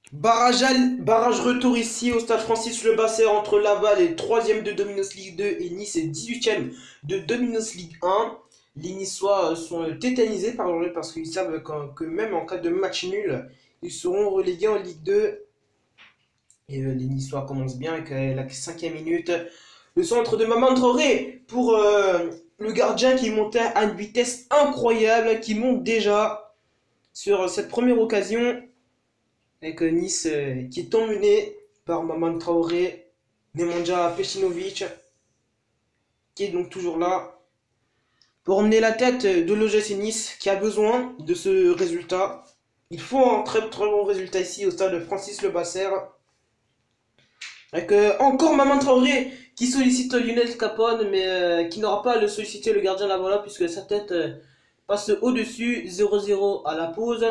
Barrage retour ici au stade Francis Le Basset entre Laval et 3e de Dominos League 2 et Nice est 18e de Dominos League 1. Les Niçois sont tétanisés parce qu'ils savent que même en cas de match nul, ils seront relégués en Ligue 2. Et les Niçois commencent bien avec la 5e minute. Le centre de Maman Traoré pour le gardien qui montait à une vitesse incroyable, qui monte déjà sur cette première occasion. Avec Nice qui est emmené par Maman Traoré, Nemanja Pecinovic, qui est donc toujours là pour emmener la tête de l'OGC Nice, qui a besoin de ce résultat. Il faut un très très bon résultat ici au stade Francis Le Basser. Avec encore Maman Traoré qui sollicite Lionel Capone, mais qui n'aura pas à le solliciter le gardien là-bas puisque sa tête passe au-dessus. 0-0 à la pause.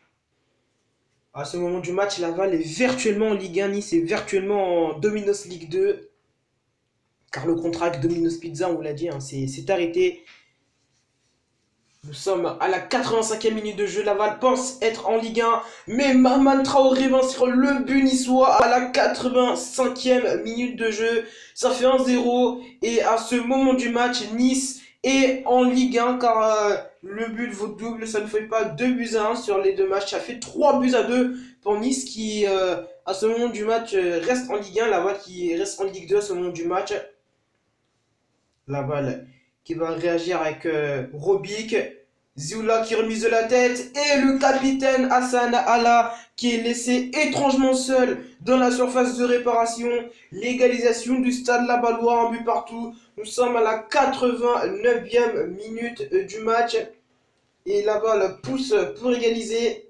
À ce moment du match, Laval est virtuellement en Ligue 1, Nice est virtuellement en Dominos Ligue 2. Car le contrat avec Domino's Pizza, on vous l'a dit, hein, c'est arrêté. Nous sommes à la 85e minute de jeu. Laval pense être en Ligue 1. Mais Maman Traoré va sur le but niçois à la 85e minute de jeu. Ça fait 1-0. Et à ce moment du match, Nice est en Ligue 1 car le but vaut double. Ça ne fait pas 2 buts à 1 sur les deux matchs. Ça fait 3 buts à 2 pour Nice qui, à ce moment du match, reste en Ligue 1. Laval qui reste en Ligue 2 à ce moment du match. Laval qui va réagir avec Robic. Zioula qui remise de la tête et le capitaine Hassan Allah qui est laissé étrangement seul dans la surface de réparation. L'égalisation du stade lavallois, un but partout. Nous sommes à la 89e minute du match et Laval pousse pour égaliser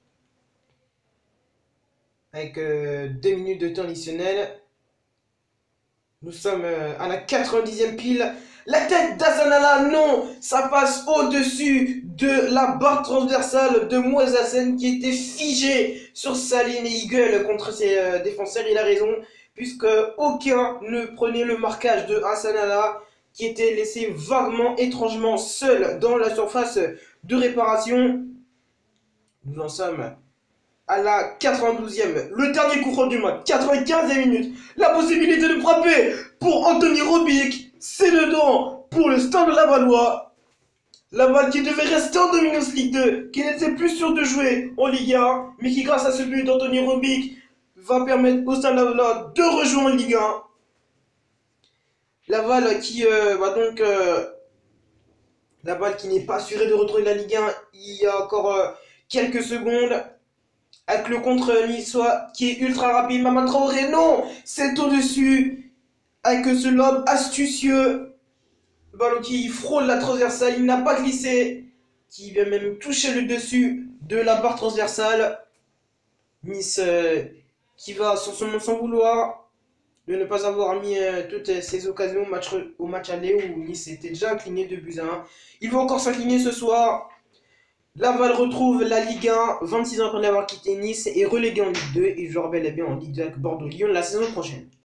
avec 2 minutes de temps additionnel. Nous sommes à la 90e pile. La tête d'Azanala, non, ça passe au-dessus de la barre transversale de Mouazassen qui était figé sur sa ligne et il gueule contre ses défenseurs. Il a raison, puisque aucun ne prenait le marquage de Hassanala qui était laissé vaguement, étrangement seul dans la surface de réparation. Nous en sommes à la 92e, le dernier coup franc du match, 95e minute, la possibilité de frapper pour Anthony Robic, c'est dedans pour le Stade Lavallois. Laval qui devait rester en Dominos Ligue 2, qui n'était plus sûr de jouer en Ligue 1, mais qui grâce à ce but d'Anthony Robic va permettre au Stade Lavallois de rejoindre en Ligue 1. Laval qui va donc... Laval qui n'est pas assuré de retrouver la Ligue 1 il y a encore quelques secondes. Avec le contre niçois qui est ultra rapide. Maman Traoré, non, c'est au-dessus. Avec ce lob astucieux. Ballon qui frôle la transversale. Il n'a pas glissé. Qui vient même toucher le dessus de la barre transversale. Nice qui va sans vouloir de ne pas avoir mis toutes ses occasions au match aller où Nice était déjà incliné 2 buts à 1. Il va encore s'incliner ce soir. Laval retrouve la Ligue 1 26 ans après l'avoir quitté Nice et relégué en Ligue 2 et jouera bel et bien en Ligue 2 avec Bordeaux-Lyon la saison prochaine.